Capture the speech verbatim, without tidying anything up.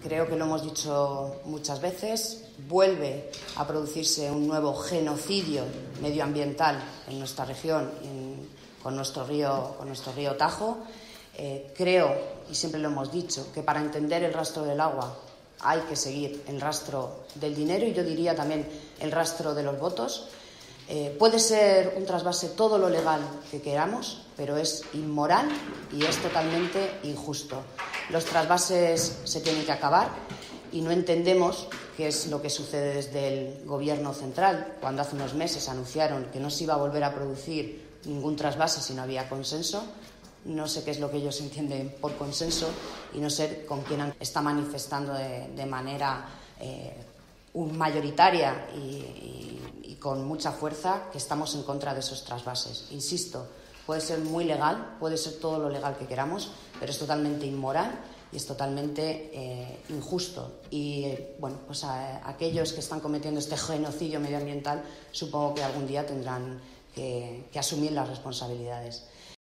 creo que lo hemos dicho muchas veces, vuelve a producirse un nuevo genocidio medioambiental en nuestra región, en, con, nuestro río, con nuestro río Tajo. Eh, creo, y siempre lo hemos dicho, que para entender el rastro del agua hay que seguir el rastro del dinero y yo diría también el rastro de los votos. Eh, puede ser un trasvase todo lo legal que queramos, pero es inmoral y es totalmente injusto. Los trasvases se tienen que acabar y no entendemos qué es lo que sucede desde el Gobierno central, cuando hace unos meses anunciaron que no se iba a volver a producir ningún trasvase si no había consenso. No sé qué es lo que ellos entienden por consenso y no sé con quién está manifestando de, de manera eh, mayoritaria y, y, y con mucha fuerza que estamos en contra de esos trasvases. Insisto, puede ser muy legal, puede ser todo lo legal que queramos, pero es totalmente inmoral y es totalmente eh, injusto. Y eh, bueno, pues a, a aquellos que están cometiendo este genocidio medioambiental supongo que algún día tendrán que, que asumir las responsabilidades.